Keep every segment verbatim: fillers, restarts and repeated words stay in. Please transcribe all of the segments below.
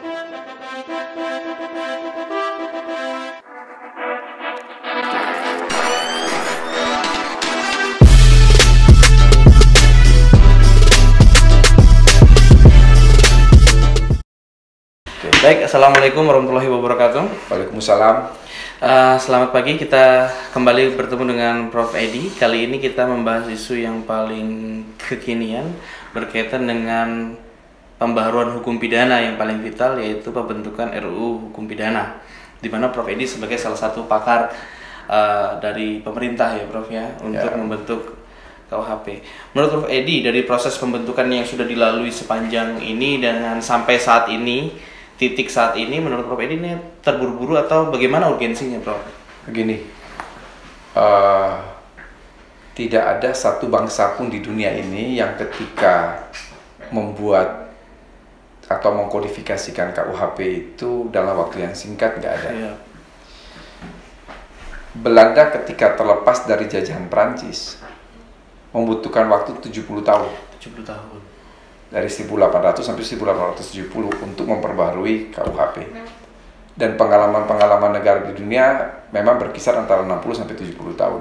Baik, assalamualaikum warahmatullahi wabarakatuh. Waalaikumsalam. Uh, selamat pagi, kita kembali bertemu dengan Profesor Edi. Kali ini kita membahas isu yang paling kekinian berkaitan dengan pembaharuan hukum pidana yang paling vital, yaitu pembentukan R U U Hukum Pidana. Di mana Profesor Edi sebagai salah satu pakar uh, dari pemerintah ya, Prof ya, untuk ya. membentuk K U H P. Menurut Profesor Edi, dari proses pembentukan yang sudah dilalui sepanjang ini dengan sampai saat ini, titik saat ini, menurut Prof Edi ini terburu-buru atau bagaimana urgensinya, Prof? Begini, uh, tidak ada satu bangsa pun di dunia ini yang ketika membuat atau mengkodifikasikan K U H P itu dalam waktu yang singkat, nggak ada. Iya. Belanda ketika terlepas dari jajahan Prancis membutuhkan waktu tujuh puluh tahun. tujuh puluh tahun. Dari seribu delapan ratus sampai seribu delapan ratus tujuh puluh untuk memperbaharui K U H P. Dan pengalaman-pengalaman negara di dunia memang berkisar antara enam puluh sampai tujuh puluh tahun.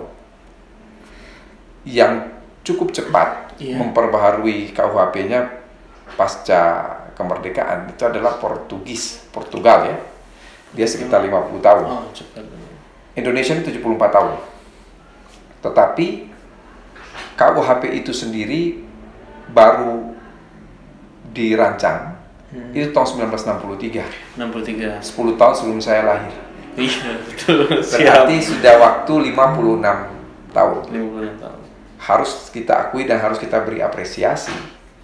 Yang cukup cepat yeah. memperbaharui K U H P-nya pasca kemerdekaan itu adalah Portugis, Portugal ya. Dia sekitar lima puluh tahun. Oh, cepat. Indonesia ini tujuh puluh empat tahun. Tetapi K U H P itu sendiri baru dirancang hmm. itu tahun seribu sembilan ratus enam puluh tiga. enam puluh tiga. sepuluh tahun sebelum saya lahir. Iya, betul. Berarti sudah waktu lima puluh enam tahun. lima puluh enam tahun. Harus kita akui dan harus kita beri apresiasi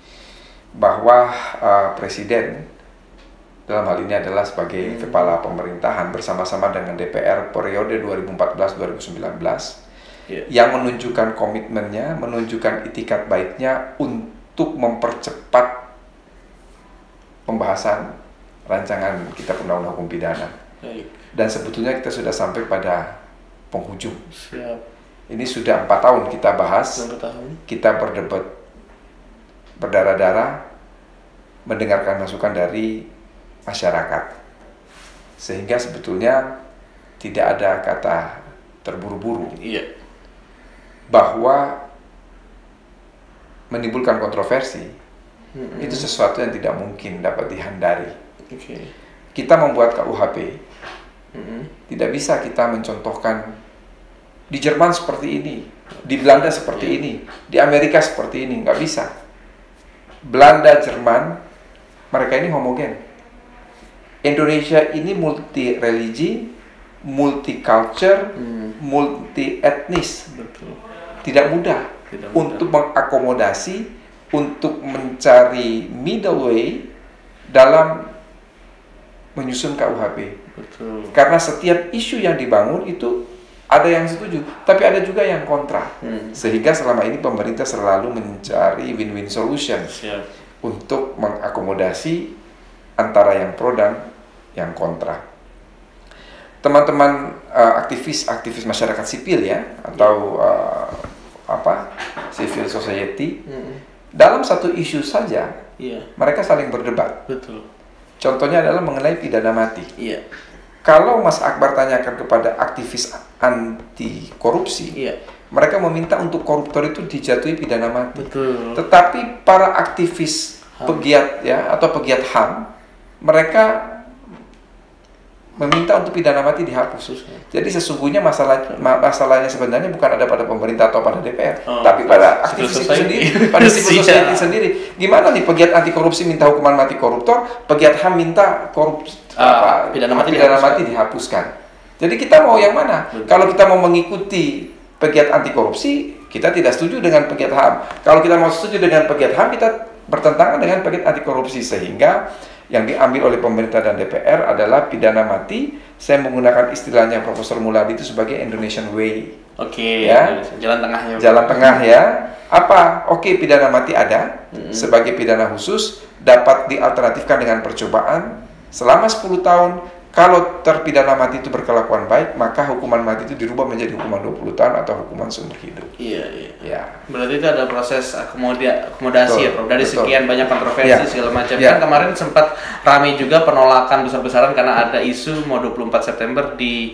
bahwa uh, presiden dalam hal ini adalah sebagai hmm. kepala pemerintahan bersama-sama dengan D P R periode dua ribu empat belas dua ribu sembilan belas yeah. yang menunjukkan komitmennya, menunjukkan itikat baiknya untuk mempercepat pembahasan rancangan Kitab Undang-Undang Hukum Pidana. Baik. Dan sebetulnya kita sudah sampai pada penghujung. Siap. Ini sudah empat tahun kita bahas, tahun. Kita berdebat, berdarah-darah, mendengarkan masukan dari masyarakat. Sehingga sebetulnya tidak ada kata terburu-buru. Iya. Bahwa menimbulkan kontroversi Mm-hmm. itu sesuatu yang tidak mungkin dapat dihindari. Okay. Kita membuat K U H P, mm-hmm. tidak bisa kita mencontohkan di Jerman seperti ini, di Belanda seperti yeah. ini, di Amerika seperti ini, nggak bisa. Belanda, Jerman, mereka ini homogen. Indonesia ini multi religi, multi culture, mm. multi etnis. Betul. Tidak mudah, tidak mudah untuk mengakomodasi, untuk mencari middle way dalam menyusun K U H P. Betul. Karena setiap isu yang dibangun itu ada yang setuju, tapi ada juga yang kontra. Hmm. Sehingga selama ini pemerintah selalu mencari win-win solution. Siap. Untuk mengakomodasi antara yang pro dan yang kontra. Teman-teman uh, aktivis aktivis masyarakat sipil ya, atau uh, apa civil society. Hmm. Dalam satu isu saja, iya. mereka saling berdebat. Betul. Contohnya adalah mengenai pidana mati. Iya. Kalau Mas Akbar tanyakan kepada aktivis anti korupsi, iya. mereka meminta untuk koruptor itu dijatuhi pidana mati. Betul. Tetapi para aktivis H A M. pegiat ya atau pegiat H A M, mereka meminta untuk pidana mati dihapus. Jadi sesungguhnya masalah masalahnya sebenarnya bukan ada pada pemerintah atau pada D P R, oh, tapi pada aktivis itu sendiri, pada civil society sendiri. Gimana nih pegiat anti korupsi minta hukuman mati koruptor, pegiat H A M minta korupsi uh, apa, pidana mati, pidana dihapuskan. mati dihapuskan. Jadi kita mau yang mana? Betul. Kalau kita mau mengikuti pegiat anti korupsi, kita tidak setuju dengan pegiat H A M. Kalau kita mau setuju dengan pegiat H A M, kita bertentangan dengan pegiat anti korupsi, sehingga yang diambil oleh pemerintah dan D P R adalah pidana mati. Saya menggunakan istilahnya Profesor Muladi itu sebagai Indonesian Way. Oke, okay, ya. Jalan tengahnya. Jalan tengah ya. Apa? Oke, okay, pidana mati ada mm-hmm. sebagai pidana khusus, dapat dialternatifkan dengan percobaan selama sepuluh tahun. Kalau terpidana mati itu berkelakuan baik, maka hukuman mati itu dirubah menjadi hukuman dua puluh tahun atau hukuman seumur hidup. Iya, iya. Ya. Berarti itu ada proses akomoda akomodasi betul, ya, Prof. Dari betul. Sekian banyak kontroversi ya. Segala macam. Ya. Kan kemarin sempat ramai juga penolakan besar-besaran karena ada isu mau dua puluh empat September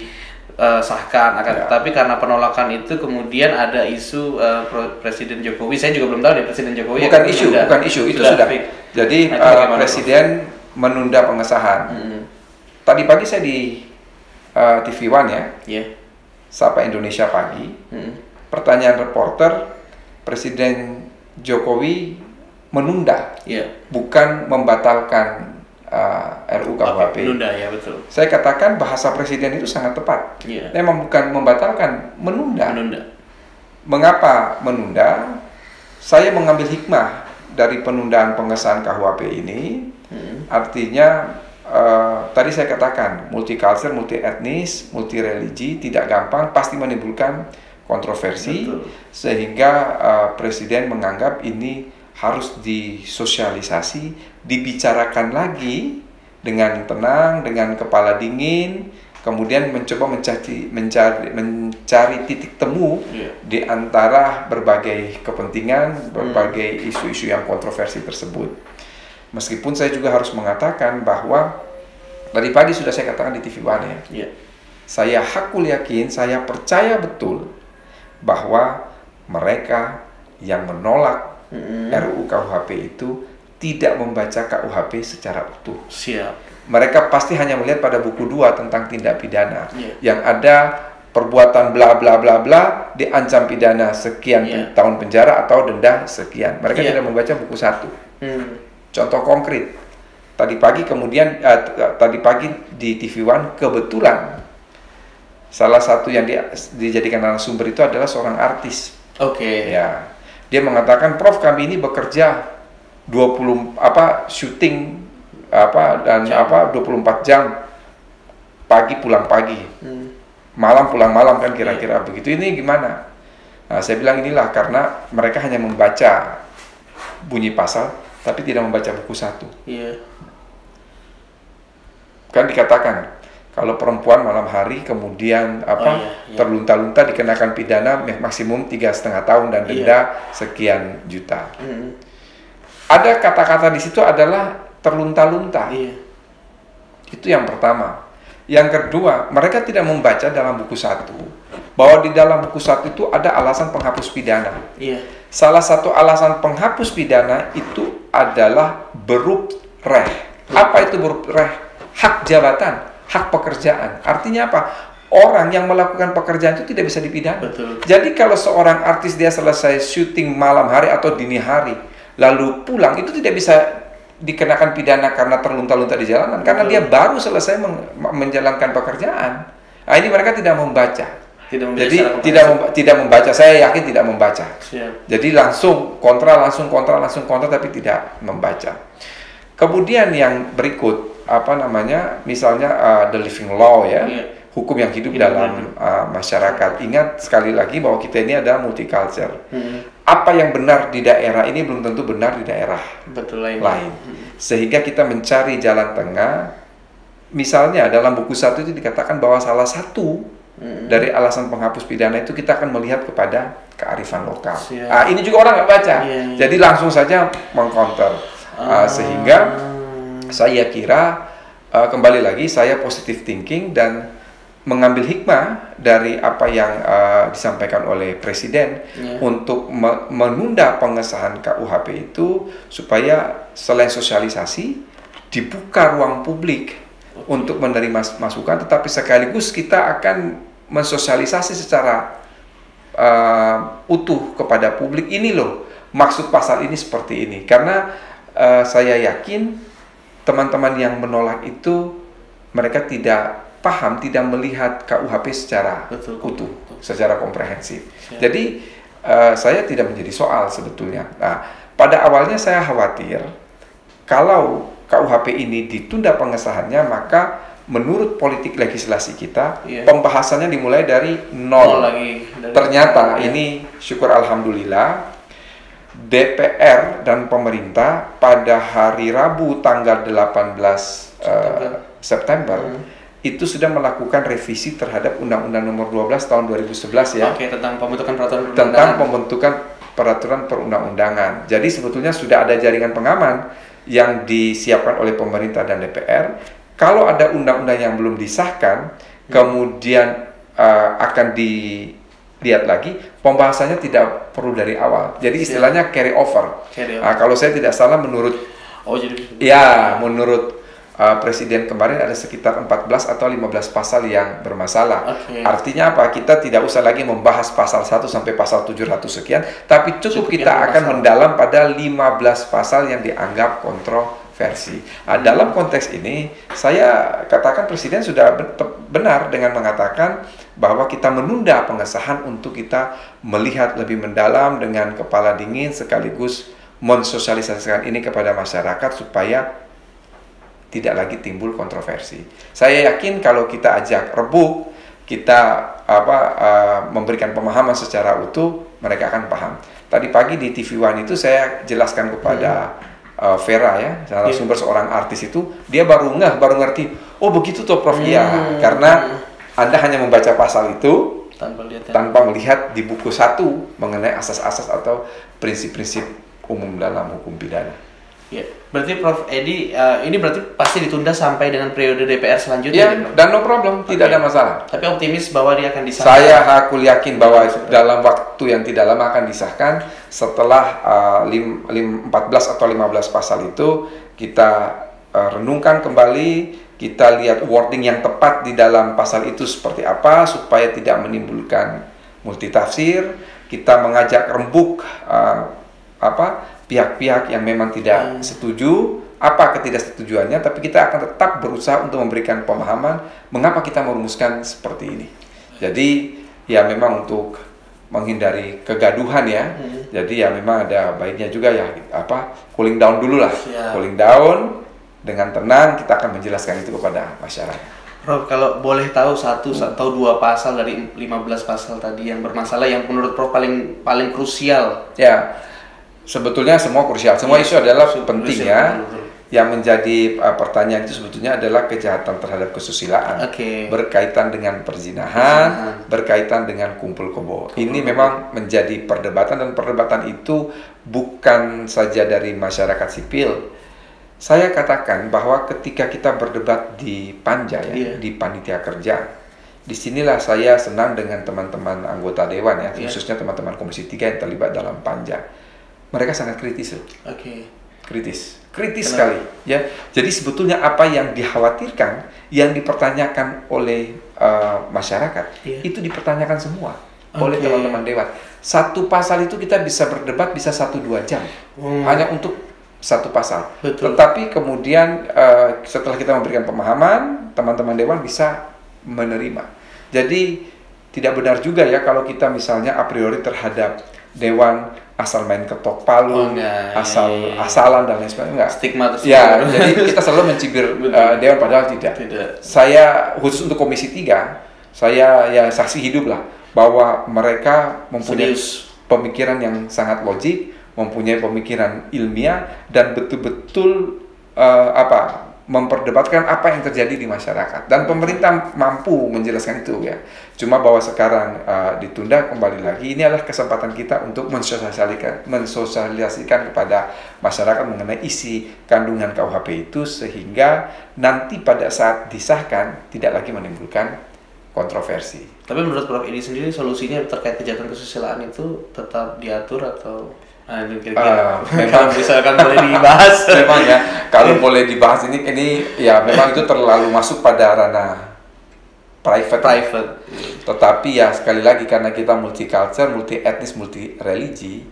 disahkan akan, ya. Tapi karena penolakan itu kemudian ada isu uh, Presiden Jokowi. Saya juga belum tahu nih Presiden Jokowi. Bukan isu, menunda, bukan isu itu sudah. sudah. Jadi nah, uh, Presiden Prof? menunda pengesahan. Hmm. Tadi pagi saya di uh, T V One ya, yeah. Sapa Indonesia Pagi. Hmm. Pertanyaan reporter, Presiden Jokowi menunda, yeah. bukan membatalkan uh, R U U K U H P. Menunda ya betul. Saya katakan bahasa Presiden itu sangat tepat. Yeah. Memang bukan membatalkan, menunda. Menunda. Mengapa menunda? Saya mengambil hikmah dari penundaan pengesahan K U H P ini, hmm. artinya. Uh, tadi saya katakan multicultural, multi etnis, multi religi tidak gampang, pasti menimbulkan kontroversi. Betul. Sehingga uh, Presiden menganggap ini harus disosialisasi, dibicarakan lagi dengan tenang, dengan kepala dingin, kemudian mencoba mencari mencari, mencari titik temu yeah. di antara berbagai kepentingan, berbagai isu-isu yang kontroversi tersebut. Meskipun saya juga harus mengatakan bahwa dari pagi sudah saya katakan di T V One ya, yeah. saya hakul yakin, saya percaya betul bahwa mereka yang menolak mm-hmm. R U U K U H P itu tidak membaca K U H P secara utuh. Siap. Mereka pasti hanya melihat pada buku dua tentang tindak pidana yeah. yang ada perbuatan bla bla bla bla diancam pidana sekian yeah. tahun penjara atau denda sekian. Mereka yeah. tidak membaca buku satu. Mm. Contoh konkret, tadi pagi kemudian uh, tadi pagi di T V One kebetulan salah satu yang di, dijadikan narasumber itu adalah seorang artis. Oke. Okay. Ya, dia mengatakan, Prof kami ini bekerja dua puluh apa syuting apa dan jam. apa dua puluh empat jam, pagi pulang pagi, hmm. malam pulang malam kan kira-kira yeah. begitu. Ini gimana? Nah, saya bilang inilah karena mereka hanya membaca bunyi pasal tapi tidak membaca buku satu. Iya. Kan dikatakan kalau perempuan malam hari kemudian apa oh, iya, iya. terlunta-lunta dikenakan pidana maksimum tiga setengah tahun dan denda iya. sekian juta. Mm-hmm. Ada kata-kata di situ adalah terlunta-lunta. Iya. Itu yang pertama. Yang kedua, mereka tidak membaca dalam buku satu bahwa di dalam buku satu itu ada alasan penghapus pidana. Iya. Salah satu alasan penghapus pidana itu adalah berub reh. Apa itu berub reh? Hak jabatan, hak pekerjaan. Artinya apa? Orang yang melakukan pekerjaan itu tidak bisa dipidana. Betul. Jadi kalau seorang artis dia selesai syuting malam hari atau dini hari, lalu pulang, itu tidak bisa dikenakan pidana karena terlunta-lunta di jalanan. Betul. Karena dia baru selesai menjalankan pekerjaan. Nah, ini mereka tidak membaca. Tidak Jadi tidak memba tidak membaca, saya yakin tidak membaca. Siap. Jadi langsung kontra, langsung kontra, langsung kontra, tapi tidak membaca. Kemudian yang berikut apa namanya, misalnya uh, the living law ya, yeah. hukum yang hidup yeah, dalam uh, masyarakat. Ingat sekali lagi bahwa kita ini ada multicultural. Hmm. Apa yang benar di daerah ini belum tentu benar di daerah Betul, lain. lain. Hmm. Sehingga kita mencari jalan tengah. Misalnya dalam buku satu itu dikatakan bahwa salah satu Hmm. dari alasan penghapus pidana itu kita akan melihat kepada kearifan lokal. Siap. Ah, ini juga orang nggak baca, yeah, yeah. jadi langsung saja mengcounter. Ah. Uh, sehingga saya kira uh, kembali lagi saya positive thinking dan mengambil hikmah dari apa yang uh, disampaikan oleh Presiden yeah. untuk me menunda pengesahan K U H P itu supaya selain sosialisasi dibuka ruang publik untuk menerima masukan, tetapi sekaligus kita akan mensosialisasi secara uh, utuh kepada publik. Ini loh maksud pasal ini seperti ini, karena uh, saya yakin teman-teman yang menolak itu mereka tidak paham, tidak melihat K U H P secara Betul. utuh, secara komprehensif. Ya. Jadi uh, saya tidak menjadi soal sebetulnya. Nah, pada awalnya saya khawatir kalau K U H P ini ditunda pengesahannya, maka menurut politik legislasi kita, yeah. pembahasannya dimulai dari nol. nol lagi. Dari Ternyata nol, ini ya. syukur alhamdulillah D P R dan pemerintah pada hari Rabu tanggal delapan belas September, uh, September hmm. itu sudah melakukan revisi terhadap Undang-Undang Nomor dua belas Tahun dua ribu sebelas ya. Oke, tentang pembentukan peraturan perundang-undangan. Tentang pembentukan peraturan perundang-undangan. Jadi sebetulnya sudah ada jaringan pengaman yang disiapkan oleh pemerintah dan D P R. Kalau ada undang-undang yang belum disahkan, hmm. kemudian uh, akan dilihat lagi, pembahasannya tidak perlu dari awal. Jadi istilahnya carry over. Carry over. Uh, kalau saya tidak salah menurut Oh, jadi ya, menurut uh, Presiden kemarin ada sekitar empat belas atau lima belas pasal yang bermasalah. Okay. Artinya apa? Kita tidak usah lagi membahas pasal satu sampai pasal tujuh ratus sekian, tapi cukup, cukup kita akan pasal. mendalam pada lima belas pasal yang dianggap kontroversi. Nah, hmm. dalam konteks ini, saya katakan Presiden sudah benar dengan mengatakan bahwa kita menunda pengesahan untuk kita melihat lebih mendalam dengan kepala dingin sekaligus mensosialisasikan ini kepada masyarakat supaya tidak lagi timbul kontroversi. Saya yakin kalau kita ajak rebuk, kita apa uh, memberikan pemahaman secara utuh, mereka akan paham. Tadi pagi di T V One itu saya jelaskan kepada hmm. uh, Vera ya, salah yeah. sumber seorang artis itu, dia baru ngeh, baru ngerti. Oh begitu tuh Prof. Iya, hmm. karena Anda hanya membaca pasal itu tanpa, lihat, tanpa melihat di buku satu mengenai asas-asas atau prinsip-prinsip umum dalam hukum pidana. Ya, berarti Prof Edi uh, ini berarti pasti ditunda sampai dengan periode D P R selanjutnya. Ya, ya dan no problem, okay. tidak ada masalah. Tapi optimis bahwa dia akan disahkan. Saya aku yakin bahwa dalam waktu yang tidak lama akan disahkan setelah uh, lim, lim, empat belas atau lima belas pasal itu kita uh, renungkan kembali, kita lihat wording yang tepat di dalam pasal itu seperti apa supaya tidak menimbulkan multitafsir. Kita mengajak rembuk uh, apa pihak-pihak yang memang tidak hmm. setuju, apa ketidaksetujuannya, tapi kita akan tetap berusaha untuk memberikan pemahaman mengapa kita merumuskan seperti ini. Jadi ya memang untuk menghindari kegaduhan ya. Hmm. Jadi ya memang ada baiknya juga ya apa cooling down dulu lah. Siap. Cooling down dengan tenang kita akan menjelaskan itu kepada masyarakat. Prof, kalau boleh tahu satu hmm. atau dua pasal dari lima belas pasal tadi yang bermasalah yang menurut Prof paling paling krusial. Ya. Sebetulnya semua krusial, semua ya, isu adalah penting ya. Yang menjadi uh, pertanyaan itu sebetulnya adalah kejahatan terhadap kesusilaan, okay. berkaitan dengan perzinahan, hmm. berkaitan dengan kumpul kebo. Kumpul Ini kebo. memang menjadi perdebatan dan perdebatan itu bukan saja dari masyarakat sipil. Saya katakan bahwa ketika kita berdebat di Panja ya, yeah. di panitia kerja, disinilah saya senang dengan teman-teman anggota dewan ya, yeah. khususnya teman-teman Komisi tiga yang terlibat dalam Panja. Mereka sangat kritis, Oke. Okay. Kritis, kritis Kenapa? sekali, ya. Jadi sebetulnya apa yang dikhawatirkan, yang dipertanyakan oleh uh, masyarakat, yeah. itu dipertanyakan semua okay. oleh teman-teman dewan. Satu pasal itu kita bisa berdebat bisa satu dua jam, hmm. hanya untuk satu pasal. Betul. Tetapi kemudian uh, setelah kita memberikan pemahaman, teman-teman dewan bisa menerima. Jadi tidak benar juga ya kalau kita misalnya a priori terhadap dewan asal main ketok palu, oh, enggak, asal iya, iya. asalan dan lain sebagainya, enggak. Stigma tersebut. Ya, jadi kita selalu mencibir uh, dewan padahal tidak. tidak. Saya khusus untuk Komisi tiga, saya ya saksi hidup lah bahwa mereka mempunyai Serius. pemikiran yang sangat logik, mempunyai pemikiran ilmiah dan betul-betul uh, apa memperdebatkan apa yang terjadi di masyarakat dan pemerintah mampu menjelaskan itu ya. Cuma bahwa sekarang uh, ditunda kembali lagi, ini adalah kesempatan kita untuk mensosialisasikan, mensosialisasikan kepada masyarakat mengenai isi kandungan K U H P itu sehingga nanti pada saat disahkan tidak lagi menimbulkan kontroversi. Tapi menurut Prof Edi sendiri solusinya terkait kejahatan kesusilaan itu tetap diatur atau Nah, kira-kira uh, memang misalkan boleh dibahas. Memang ya, kalau boleh dibahas ini ini ya memang itu terlalu masuk pada ranah private. Private. Tetapi ya sekali lagi karena kita multicultural, multi etnis, multi religi,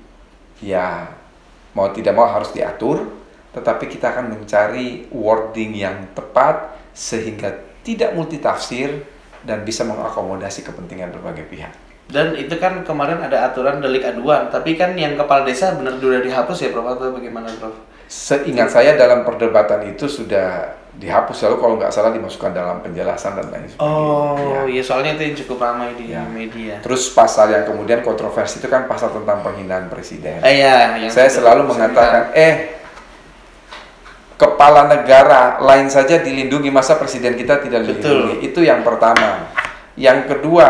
ya mau tidak mau harus diatur. Tetapi kita akan mencari wording yang tepat sehingga tidak multitafsir dan bisa mengakomodasi kepentingan berbagai pihak. Dan itu kan kemarin ada aturan delik aduan, tapi kan yang kepala desa benar sudah dihapus ya Prof atau bagaimana Prof? Seingat saya dalam perdebatan itu sudah dihapus, lalu kalau nggak salah dimasukkan dalam penjelasan dan lain sebagainya. Oh ya, ya soalnya itu yang cukup ramai di ya. media. Terus pasal yang kemudian kontroversi itu kan pasal tentang penghinaan presiden. Eh, ya, saya selalu mengatakan, eh kepala negara lain saja dilindungi, masa presiden kita tidak dilindungi? Betul. Itu yang pertama. Yang kedua,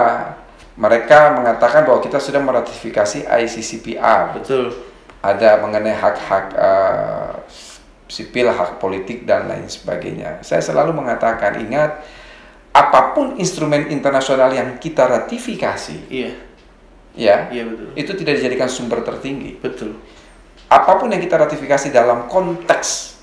mereka mengatakan bahwa kita sudah meratifikasi I C C P R. Betul. Ada mengenai hak-hak uh, sipil, hak politik, dan lain sebagainya. Saya selalu mengatakan, ingat, apapun instrumen internasional yang kita ratifikasi, iya, ya, iya betul. itu tidak dijadikan sumber tertinggi. Betul. Apapun yang kita ratifikasi dalam konteks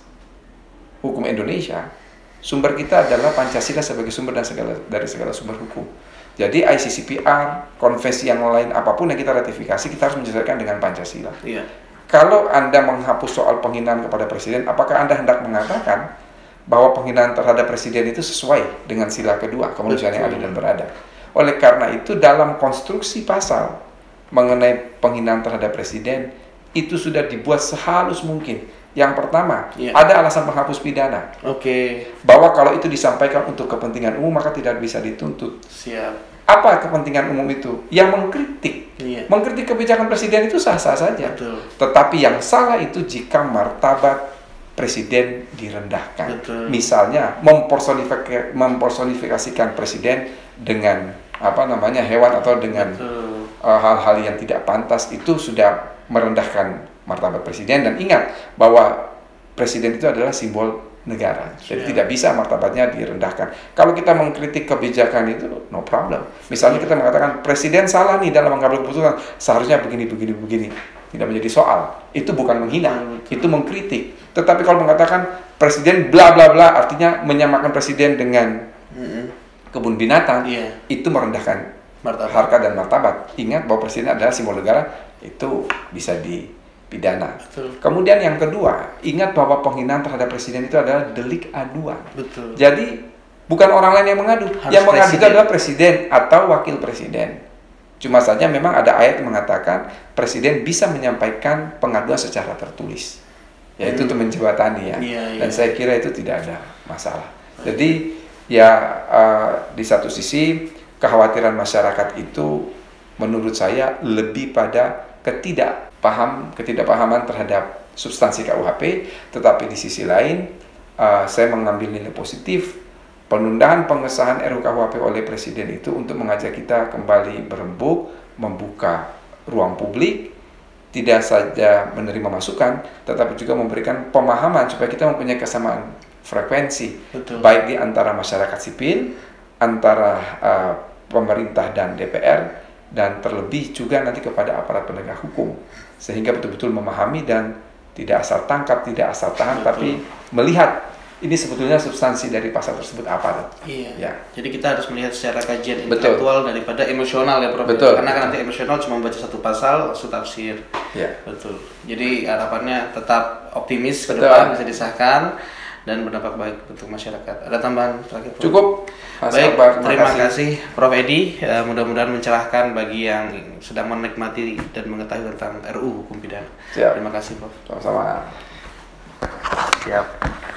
hukum Indonesia, sumber kita adalah Pancasila sebagai sumber dan segala dari segala sumber hukum. Jadi I C C P R, konvensi yang lain, apapun yang kita ratifikasi, kita harus menyesuaikan dengan Pancasila. Iya. Kalau Anda menghapus soal penghinaan kepada presiden, apakah Anda hendak mengatakan bahwa penghinaan terhadap presiden itu sesuai dengan sila kedua, kemanusiaan yang adil dan beradab? Oleh karena itu, dalam konstruksi pasal mengenai penghinaan terhadap presiden, itu sudah dibuat sehalus mungkin. Yang pertama, ya. ada alasan penghapus pidana. Oke. Okay. Bahwa kalau itu disampaikan untuk kepentingan umum, maka tidak bisa dituntut. Siap. Apa kepentingan umum itu? Yang mengkritik. Ya. Mengkritik kebijakan presiden itu sah-sah saja. Betul. Tetapi yang salah itu jika martabat presiden direndahkan. Betul. Misalnya mempersonifikasikan, mempersonifikasikan presiden dengan apa namanya hewan atau dengan uh, hal-hal yang tidak pantas, itu sudah merendahkan martabat presiden. Dan ingat bahwa presiden itu adalah simbol negara, jadi yeah. tidak bisa martabatnya direndahkan. Kalau kita mengkritik kebijakan itu, no problem. Misalnya kita mengatakan presiden salah nih dalam mengambil keputusan, seharusnya begini, begini, begini, tidak menjadi soal. Itu bukan menghina, mm. itu mengkritik. Tetapi kalau mengatakan presiden bla bla bla, artinya menyamakan presiden dengan mm-hmm. kebun binatang, yeah. itu merendahkan martabat. Harkat dan martabat. Ingat bahwa presiden adalah simbol negara, itu bisa dipidana. Betul. Kemudian yang kedua, ingat bahwa penghinaan terhadap presiden itu adalah delik aduan. Betul. Jadi bukan orang lain yang mengadu, harus yang mengadu itu adalah presiden atau wakil presiden. Cuma saja memang ada ayat yang mengatakan presiden bisa menyampaikan pengaduan secara tertulis, yaitu hmm. untuk menjembatani ya. Iya, iya. Dan saya kira itu tidak ada masalah. Jadi ya uh, di satu sisi kekhawatiran masyarakat itu menurut saya lebih pada ketidakpaham, ketidakpahaman terhadap substansi K U H P, tetapi di sisi lain uh, saya mengambil nilai positif penundaan pengesahan R U K U H P oleh Presiden itu untuk mengajak kita kembali berembuk, membuka ruang publik, tidak saja menerima masukan, tetapi juga memberikan pemahaman supaya kita mempunyai kesamaan frekuensi. Betul. Baik di antara masyarakat sipil, antara uh, pemerintah dan D P R, dan terlebih juga nanti kepada aparat penegak hukum, sehingga betul-betul memahami dan tidak asal tangkap, tidak asal tahan, betul. Tapi melihat ini sebetulnya substansi dari pasal tersebut apa. Iya. Ya. Jadi kita harus melihat secara kajian intelektual daripada emosional ya, Prof. Betul. Karena kan nanti emosional cuma membaca satu pasal langsung tafsir. Ya. Betul. Jadi harapannya tetap optimis ke depan bisa disahkan dan berdampak baik untuk masyarakat. Ada tambahan terakhir, Prof? Cukup. Mas Baik, Akbar, terima kasih. kasih Prof Edi. Uh, mudah-mudahan mencerahkan bagi yang sedang menikmati dan mengetahui tentang R U U Hukum Pidana. Siap. Terima kasih, Prof. Sama-sama. Siap.